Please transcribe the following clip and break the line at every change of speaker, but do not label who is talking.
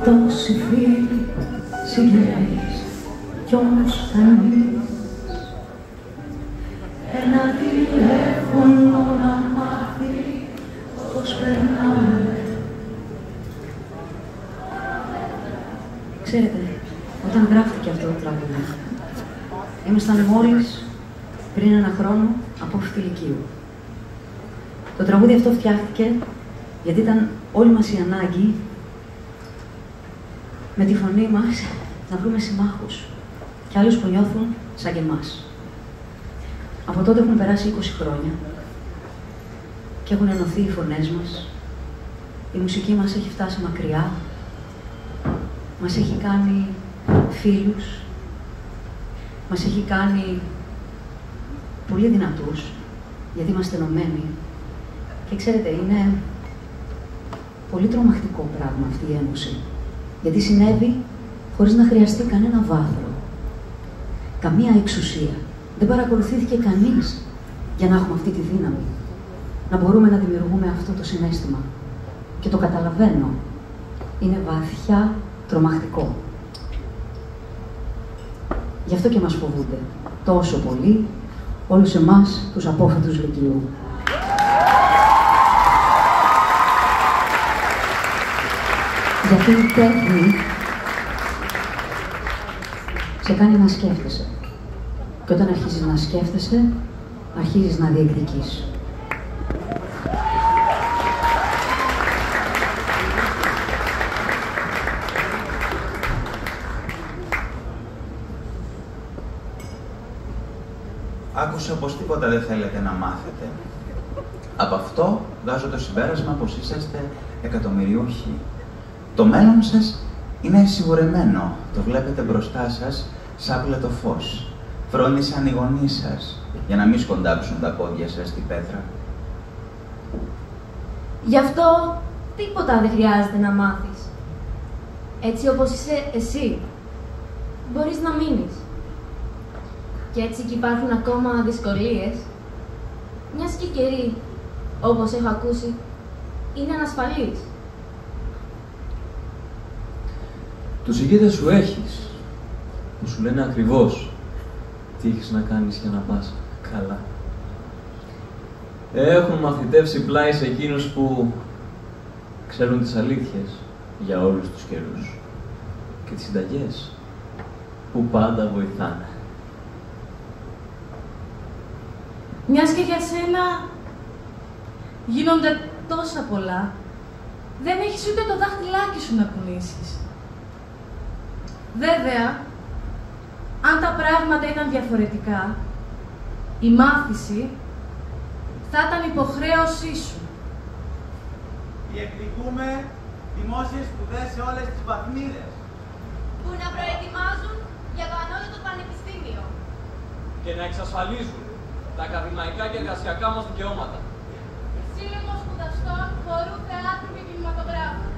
Τόσοι φίλοι, συγγενείς, κι όμως κανείς. Ένα τηλέφωνο να μάθει πώς περνάμε. Ξέρετε, όταν γράφτηκε αυτό το τραγούδι, ήμασταν μόλις πριν ένα χρόνο απόφοιτη λυκείου. Το τραγούδι αυτό φτιάχτηκε γιατί ήταν όλη μας η ανάγκη με τη φωνή μας να βρούμε συμμάχους και άλλους που νιώθουν σαν και εμάς. Από τότε έχουν περάσει 20 χρόνια και έχουν ενωθεί οι φωνές μας. Η μουσική μας έχει φτάσει μακριά, μας έχει κάνει φίλους, μας έχει κάνει πολύ δυνατούς, γιατί είμαστε ενωμένοι. Και ξέρετε, είναι πολύ τρομακτικό πράγμα αυτή η ένωση, γιατί συνέβη χωρίς να χρειαστεί κανένα βάθρο, καμία εξουσία. Δεν παρακολουθήθηκε κανείς για να έχουμε αυτή τη δύναμη, να μπορούμε να δημιουργούμε αυτό το συναίσθημα. Και το καταλαβαίνω, είναι βαθιά τρομακτικό. Γι' αυτό και μας φοβούνται τόσο πολύ όλους εμάς τους απόφοιτους λυκείου. Γιατί η τέχνη σε κάνει να σκέφτεσαι. Και όταν αρχίζεις να σκέφτεσαι, αρχίζεις να διεκδικείς.
Άκουσα πως τίποτα δεν θέλετε να μάθετε. Από αυτό βγάζω το συμπέρασμα πως είσαστε εκατομμυριούχοι. Το μέλλον σας είναι σιγουρεμένο. Το βλέπετε μπροστά σας σαν πλετό φως. Φρόνησαν οι γονείς σας για να μην σκοντάψουν τα πόδια σας στην πέτρα.
Γι' αυτό τίποτα δεν χρειάζεται να μάθεις. Έτσι όπως είσαι εσύ, μπορείς να μείνεις. Και έτσι κι υπάρχουν ακόμα δυσκολίες, μιας και καιροί, όπως έχω ακούσει, είναι ανασφαλείς.
Τους ηγέτες σου έχεις, που σου λένε ακριβώς τι έχεις να κάνεις για να πας καλά. Έχουν μαθητεύσει πλάι σε εκείνους που ξέρουν τις αλήθειες για όλους τους καιρούς και τις συνταγές που πάντα βοηθάνε.
Μιας και για σένα γίνονται τόσα πολλά, δεν έχεις ούτε το δάχτυλάκι σου να κουνήσεις. Βέβαια, αν τα πράγματα ήταν διαφορετικά, η μάθηση θα ήταν υποχρέωσή σου.
Διεκδικούμε δημόσιες σπουδές σε όλες τις βαθμίδες
που να προετοιμάζουν για το ανώτατο πανεπιστήμιο
και να εξασφαλίζουν τα ακαδημαϊκά και εργασιακά μας δικαιώματα.
Σύλλογος σπουδαστών χορού, θεάτρου και κινηματογράφου.